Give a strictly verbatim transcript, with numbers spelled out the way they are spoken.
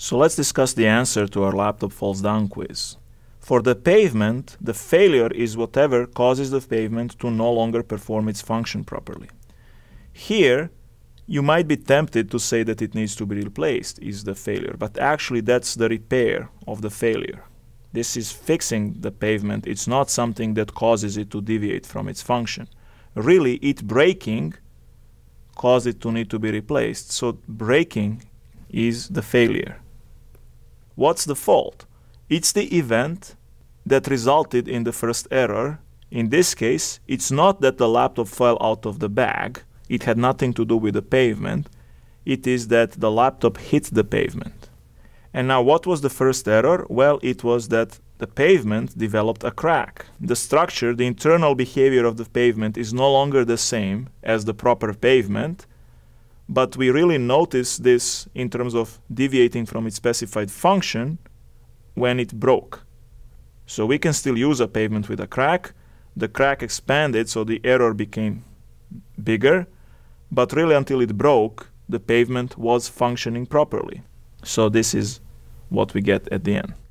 So let's discuss the answer to our laptop falls down quiz. For the pavement, the failure is whatever causes the pavement to no longer perform its function properly. Here, you might be tempted to say that it needs to be replaced is the failure, but actually that's the repair of the failure. This is fixing the pavement. It's not something that causes it to deviate from its function. Really, it breaking caused it to need to be replaced. So breaking is the failure. What's the fault? It's the event that resulted in the first error. In this case, it's not that the laptop fell out of the bag. It had nothing to do with the pavement. It is that the laptop hit the pavement. And now what was the first error? Well, it was that the pavement developed a crack. The structure, the internal behavior of the pavement is no longer the same as the proper pavement, but we really notice this in terms of deviating from its specified function when it broke. So we can still use a pavement with a crack. The crack expanded, so the error became bigger, but really until it broke, the pavement was functioning properly. So this is what we get at the end.